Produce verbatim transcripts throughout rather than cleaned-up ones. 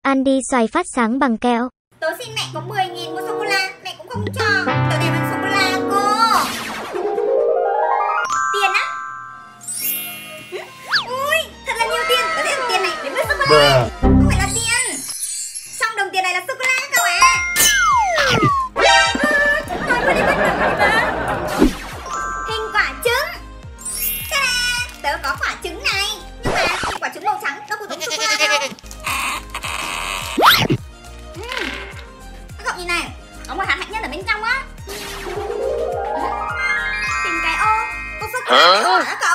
Ăn đi xoài phát sáng bằng kẹo. Tớ xin mẹ có mười nghìn mua sô-cô-la, mẹ cũng không cho. Tớ để bằng sô-cô-la cô. Tiền á? Ui, thật là nhiều tiền. Tớ sẽ dùng tiền này để mua sô-cô-la. Không phải là tiền. Trong đồng tiền này là sô-cô-la cậu ạ. Thôi vừa đi mất đồng ta. Hình quả trứng. Ta-da, tớ có quả trứng này. Nhưng mà hình quả trứng màu trắng đâu có giống sô-cô-la đâu. Các cậu nhìn này, có một hạt hạnh nhân ở bên trong á. Tìm cái ô, có sô-cô-la cái ô hả các cậu?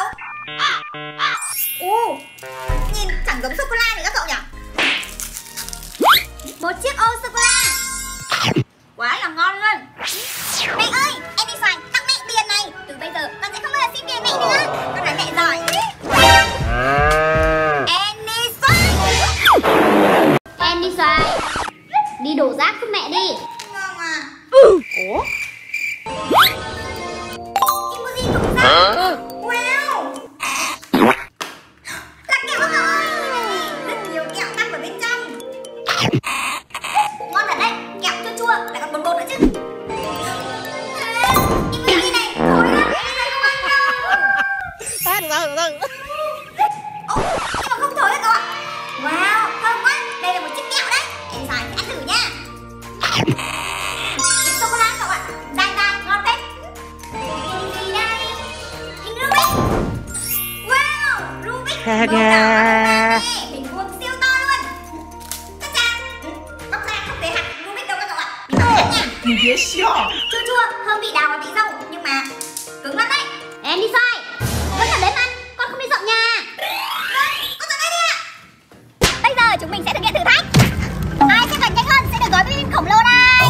Ồ, nhìn chẳng giống sô-cô-la nữa các cậu nhỉ? Một chiếc ô sô-cô-la. Quá là ngon luôn. Mẹ ơi, em đi xoài tặng mẹ tiền này. Từ bây giờ con sẽ không bao giờ xin tiền mẹ nữa. Con là mẹ giỏi. Em đi xoài. Em đi xoài. Đi đổ rác giúp mẹ đi. Ngon à. Ủa? Emoji đổ rác. Wow. Là kẹo các cậu ơi. Rất nhiều kẹo tăng ở bên trong. Ngon thật đấy. Kẹo chua chua lại còn bột bột nữa chứ. À, emoji này thối lắm. Em không ăn đâu. Phát ra rồi. Ồ, nhưng mà không thối đấy cậu ạ. Wow, thơm quá. Đây là một chiếc kẹo đấy. Em xài thì ăn thử nha. Cái sô-cô-la cậu ạ. Dai dai, ngon phết. Hình gì đây? Hình Rubik. Wow, Rubik màu đỏ nè. Hình vuông siêu to luôn. Chắc chắn. Bóc ra không thể hạt Rubik đâu các cậu ạ. Đi bóc nha. Chua chua, hương vị đào và vị dâu. Nhưng mà cứng lắm đấy. Em đi xoài. Vẫn là đến ăn, con không đi dọn nhà. Con dọn đây đi ạ. Bây giờ chúng mình sẽ thực hiện thử thách. Ai xếp vạch nhanh hơn sẽ được gói bim bim khổng lồ này.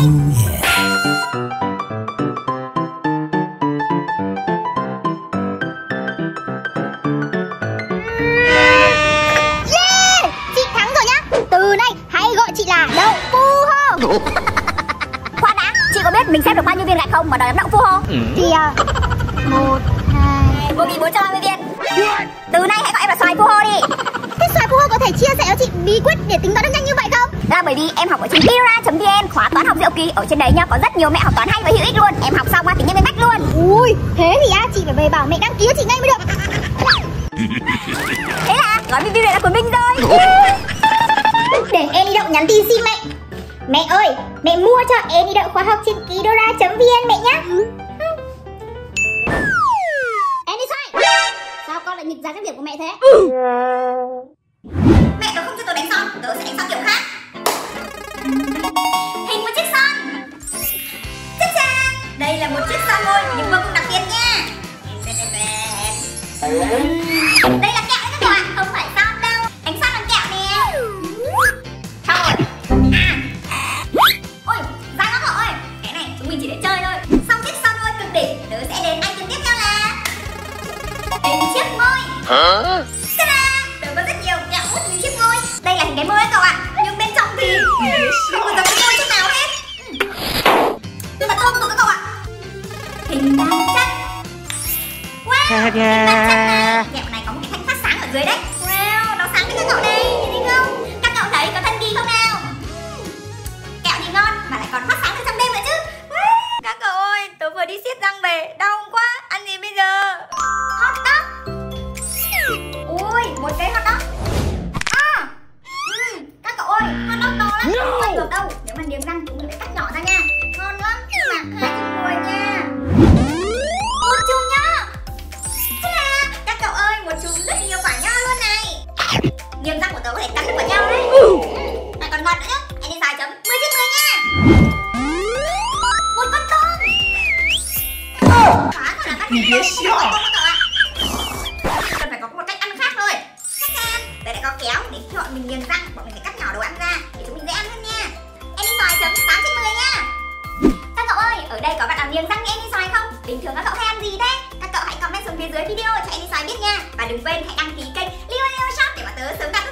Yeah, chị thắng rồi nhá. Từ nay hãy gọi chị là đậu phu hô. Khoan đã, chị có biết mình xếp được bao nhiêu viên gạch không mà đòi đậu phu hô? Thì à, một, hai. một nghìn bốn trăm ba mươi viên. Từ nay hãy gọi em là xoài phu hô đi. Thế xoài phu hô có thể chia sẻ cho chị bí quyết để tính toán được nhanh như vậy không? Là bởi vì em học ở trên Pira chấm vn, khóa toán học diệu kỳ. Ở trên đấy nhá, có rất nhiều mẹo học toán hay và hữu ích luôn. Em học xong á tính nhanh bên bách luôn. Ui, thế thì á chị phải về bảo mẹ đăng ký cho chị ngay mới được. Thế là gói bim bim này là của mình rồi. Để em đi đậu nhắn tin xin mẹ. Mẹ ơi, mẹ mua cho em đi đậu khóa học trên kidora chấm vn mẹ nhá. Em đi xoay. Sao con lại nghịch ra cái việc của mẹ thế? Mẹ tớ không cho tớ đánh son, tớ sẽ đánh son kiểu khác. Hình một chiếc son. Chắc chắn, đây là một chiếc son môi nhưng vô cùng đặc biệt nha. Đây là kẹo đấy các bạn, không phải son đâu. Đánh son bằng kẹo nè. Xong rồi. À. Ôi, ra nó cậu ơi. Cái này chúng mình chỉ để chơi thôi. Xong chiếc son môi cực đỉnh, tớ sẽ đến anh tiếp theo là hình chiếc môi. Hả? Ta-da! Tớ có rất nhiều kẹo hút như chiếc môi. Đây là hình cái môi đấy cậu ạ. Nhưng bên trong thì không có giống cái môi chút nào hết. Nhưng mà thơm của các cậu ạ. Hình đan chất. Wow, hình đan chất này. Kẹo này có một cái thanh phát sáng ở dưới đấy. Wow, nó sáng với các cậu đây. Nhìn thấy không? Các cậu thấy có thân kỳ không nào? Kẹo thì ngon mà lại còn phát sáng ở trong đêm nữa chứ. Các cậu ơi, tớ vừa đi xiết răng về, đau quá. Ăn gì bây giờ? Hot dog. Ui, một cái hot dog. À, ừ, các cậu ơi, hot dog to lắm, không ăn được đâu. Nếu mà niềng răng chúng mình phải cắt nhỏ ra nha. Ngon lắm, nhưng mà hai trăm mười nha. Một chùm nho. Thế là, các cậu ơi, một chùm rất nhiều quả nho luôn này. Niềng răng của tớ có thể cắn được quả nho đấy. Lại còn ngọt nữa nhá. Em đi xài chấm mười trên mười nha. Một con tôm. Hóa ra là bắt tôm không phải tôm các cậu ạ. Cần phải có một cách ăn khác thôi. Chắc chắn. Đây lại có kéo để khi bọn mình niềng răng, bọn mình phải cắt nhỏ đồ ăn ra để chúng mình dễ ăn hơn nha. Em đi xoài chấm tám trên mười nha. Các cậu ơi, ở đây có bạn nào niềng răng như em đi xoài không? Bình thường các cậu hay ăn gì thế? Các cậu hãy comment xuống phía dưới video cho em đi xoài biết nha. Và đừng quên hãy đăng ký kênh Liu Liu Shop để mà tớ sớm đạt